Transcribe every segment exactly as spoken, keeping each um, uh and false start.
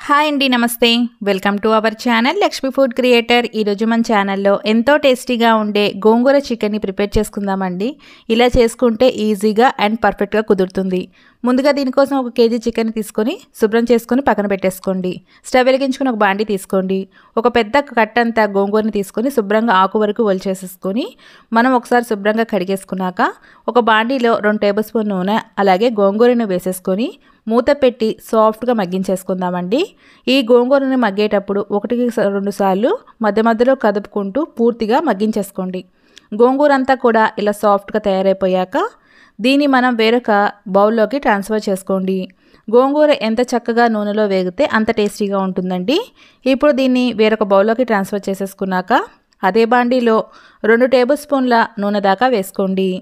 Hi అండి, నమస్తే. Welcome to our channel Lakshmi food creator. ఈరోజు మన ఛానల్లో ఎంతో టేస్టీగా ఉండే గోంగూర చికెన్ని ప్రిపేర్ చేసుకుందామండి. ఇలా చేసుకుంటే ఈజీగా అండ్ పర్ఫెక్ట్గా కుదురుతుంది. ముందుగా దీనికోసం ఒక కేజీ చికెన్ తీసుకొని శుభ్రం చేసుకొని పక్కన పెట్టేసుకోండి. స్టవ్ వెలిగించుకొని ఒక బాండి తీసుకోండి. ఒక పెద్ద కట్టంతా గోంగూరని తీసుకొని శుభ్రంగా ఆకు వరకు ఒలిచేసేసుకొని మనం ఒకసారి శుభ్రంగా కడిగేసుకున్నాక ఒక బాండీలో రెండు టేబుల్ స్పూన్ నూనె అలాగే గోంగూరని వేసేసుకొని మూత పెట్టి సాఫ్ట్గా మగ్గించేసుకుందామండి. ఈ గోంగూరని మగ్గేటప్పుడు ఒకటికి రెండు సార్లు మధ్య మధ్యలో కదుపుకుంటూ పూర్తిగా మగ్గించేసుకోండి. గోంగూర అంతా కూడా ఇలా సాఫ్ట్గా తయారైపోయాక దీన్ని మనం వేరొక బౌల్లోకి ట్రాన్స్ఫర్ చేసుకోండి. గోంగూర ఎంత చక్కగా నూనెలో వేగితే అంత టేస్టీగా ఉంటుందండి. ఇప్పుడు దీన్ని వేరొక బౌల్లోకి ట్రాన్స్ఫర్ చేసేసుకున్నాక అదే బాండీలో రెండు టేబుల్ స్పూన్ల నూనె దాకా వేసుకోండి.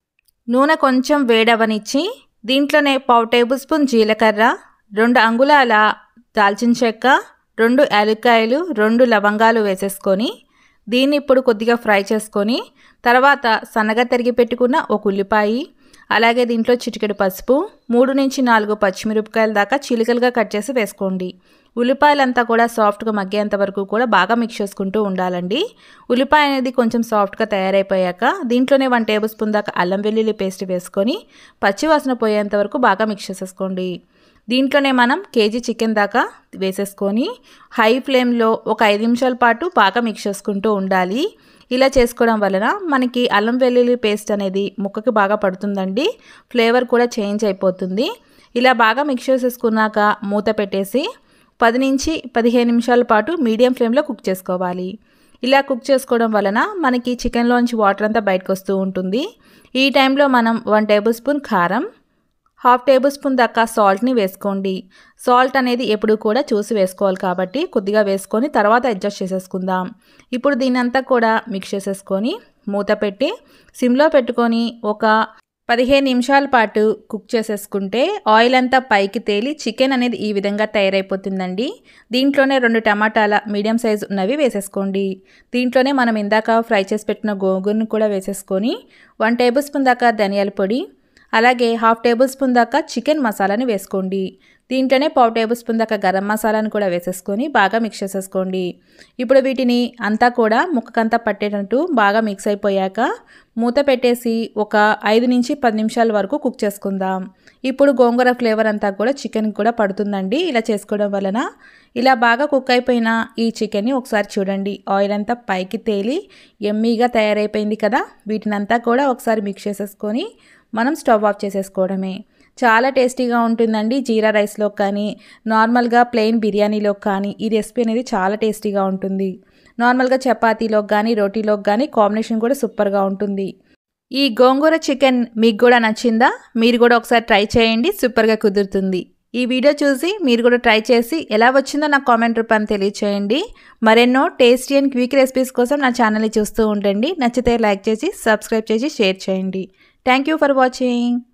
నూనె కొంచెం వేడవనిచ్చి దీంట్లోనే పావు టేబుల్ స్పూన్ జీలకర్ర, రెండు అంగుళాల దాల్చిన చెక్క, రెండు యాలక్కాయలు, రెండు లవంగాలు వేసేసుకొని దీన్ని ఇప్పుడు కొద్దిగా ఫ్రై చేసుకొని తర్వాత సన్నగా తరిగి పెట్టుకున్న ఒక ఉల్లిపాయ, అలాగే దీంట్లో చిటికెడు పసుపు, మూడు నుంచి నాలుగు పచ్చిమిరపకాయల దాకా చిలుకలుగా కట్ చేసి వేసుకోండి. ఉల్లిపాయలంతా కూడా సాఫ్ట్గా మగ్గేంత వరకు కూడా బాగా మిక్స్ చేసుకుంటూ ఉండాలండి. ఉల్లిపాయ అనేది కొంచెం సాఫ్ట్గా తయారైపోయాక దీంట్లోనే వన్ టేబుల్ స్పూన్ దాకా అల్లం వెల్లుల్లి పేస్ట్ వేసుకొని పచ్చివాసన పోయేంత వరకు బాగా మిక్స్ చేసేసుకోండి. దీంట్లోనే మనం కేజీ చికెన్ దాకా వేసేసుకొని హై ఫ్లేమ్లో ఒక ఐదు నిమిషాల పాటు బాగా మిక్స్ చేసుకుంటూ ఉండాలి. ఇలా చేసుకోవడం వలన మనకి అల్లం వెల్లుల్లి పేస్ట్ అనేది ముక్కకి బాగా పడుతుందండి. ఫ్లేవర్ కూడా చేంజ్ అయిపోతుంది. ఇలా బాగా మిక్స్ చేసేసుకున్నాక మూత పెట్టేసి పది నుంచి పదిహేను నిమిషాల పాటు మీడియం ఫ్లేమ్లో కుక్ చేసుకోవాలి. ఇలా కుక్ చేసుకోవడం వలన మనకి చికెన్లోంచి వాటర్ అంతా బయటకు వస్తూ ఉంటుంది. ఈ టైంలో మనం వన్ టేబుల్ స్పూన్ కారం, హాఫ్ టేబుల్ స్పూన్ దాకా సాల్ట్ని వేసుకోండి. సాల్ట్ అనేది ఎప్పుడు కూడా చూసి వేసుకోవాలి కాబట్టి కొద్దిగా వేసుకొని తర్వాత అడ్జస్ట్ చేసేసుకుందాం. ఇప్పుడు దీనంతా కూడా మిక్స్ చేసేసుకొని మూత పెట్టి సిమ్లో పెట్టుకొని ఒక పదిహేను నిమిషాల పాటు కుక్ చేసేసుకుంటే ఆయిల్ అంతా పైకి తేలి చికెన్ అనేది ఈ విధంగా తయారైపోతుందండి. దీంట్లోనే రెండు టమాటాల మీడియం సైజు ఉన్నవి వేసేసుకోండి. దీంట్లోనే మనం ఇందాక ఫ్రై చేసి పెట్టిన గోంగూరను కూడా వేసేసుకొని వన్ టేబుల్ స్పూన్ దాకా ధనియాల పొడి, అలాగే హాఫ్ టేబుల్ స్పూన్ దాకా చికెన్ మసాలాని వేసుకోండి. దీంట్లోనే పావు టేబుల్ స్పూన్ దాకా గరం మసాలాను కూడా వేసేసుకొని బాగా మిక్స్ చేసేసుకోండి. ఇప్పుడు వీటిని అంతా కూడా ముక్కకంతా పట్టేటట్టు బాగా మిక్స్ అయిపోయాక మూత పెట్టేసి ఒక ఐదు నుంచి పది నిమిషాల వరకు కుక్ చేసుకుందాం. ఇప్పుడు గోంగూర ఫ్లేవర్ అంతా కూడా చికెన్ కూడా పడుతుందండి. ఇలా చేసుకోవడం వలన ఇలా బాగా కుక్ అయిపోయిన ఈ చికెన్ని ఒకసారి చూడండి, ఆయిల్ అంతా పైకి తేలి యమ్మీగా తయారైపోయింది కదా. వీటినంతా కూడా ఒకసారి మిక్స్ చేసేసుకొని మనం స్టవ్ ఆఫ్ చేసేసుకోవడమే. చాలా టేస్టీగా ఉంటుందండి. జీరా రైస్లో కానీ నార్మల్గా ప్లెయిన్ బిర్యానీలో కానీ ఈ రెసిపీ అనేది చాలా టేస్టీగా ఉంటుంది. నార్మల్గా చపాతీలోకి కానీ రోటీలోకి కానీ కాంబినేషన్ కూడా సూపర్గా ఉంటుంది. ఈ గోంగూర చికెన్ మీకు కూడా నచ్చిందా? మీరు కూడా ఒకసారి ట్రై చేయండి, సూపర్గా కుదురుతుంది. ఈ వీడియో చూసి మీరు కూడా ట్రై చేసి ఎలా వచ్చిందో నాకు కామెంట్ రూపాన్ని తెలియచేయండి. మరెన్నో టేస్టీ అండ్ క్విక్ రెసిపీస్ కోసం నా ఛానల్ని చూస్తూ ఉండండి. నచ్చితే లైక్ చేసి సబ్స్క్రైబ్ చేసి షేర్ చేయండి. Thank you for watching.